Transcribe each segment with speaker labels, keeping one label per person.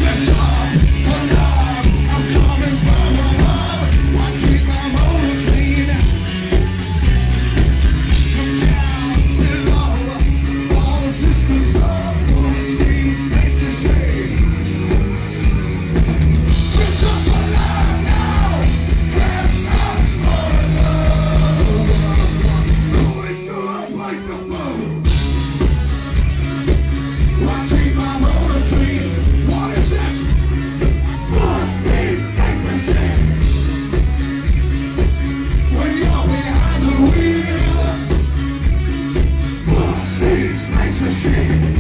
Speaker 1: Spacemachine.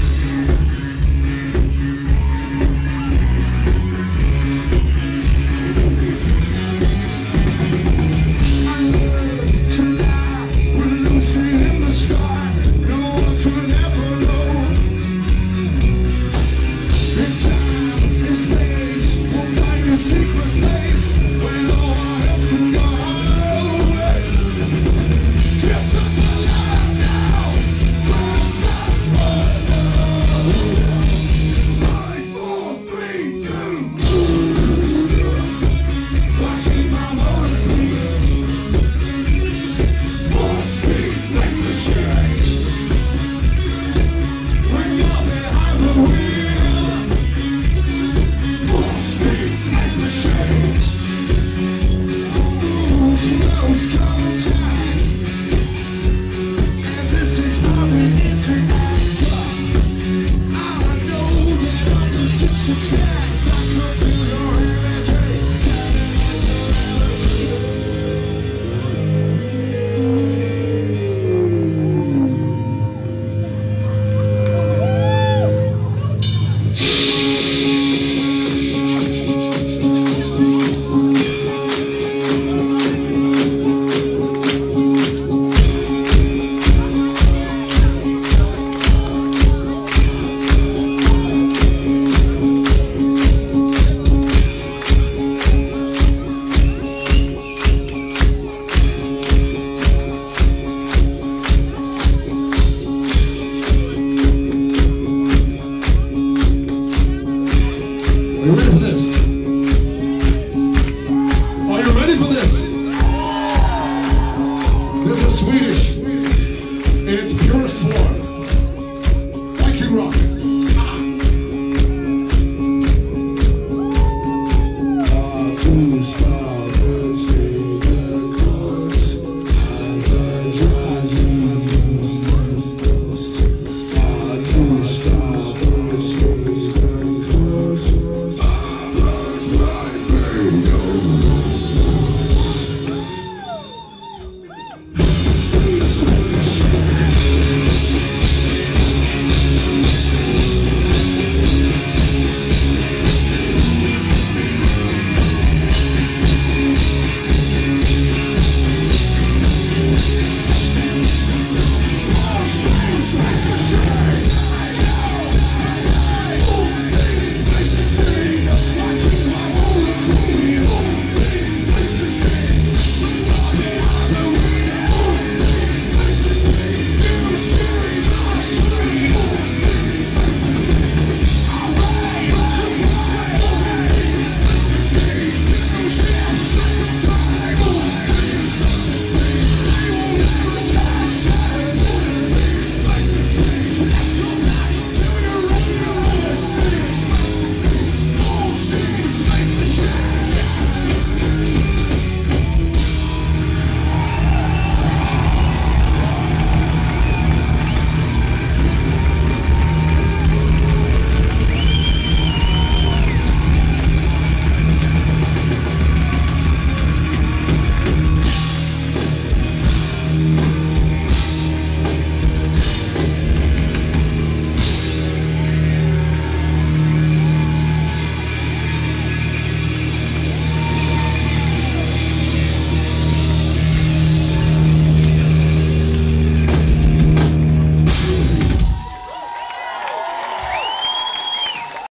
Speaker 1: Secret place where no one else can go. Dress up alive now. Dress up alive. 5, 4, 3, 2. Watching my motor clean. 4 speeds next to shake. When you're behind the wheel. 4 speeds next to shake. Close contact. And this is how we interact. I know that opposites attract. I could feel your energy.
Speaker 2: Are you ready for this?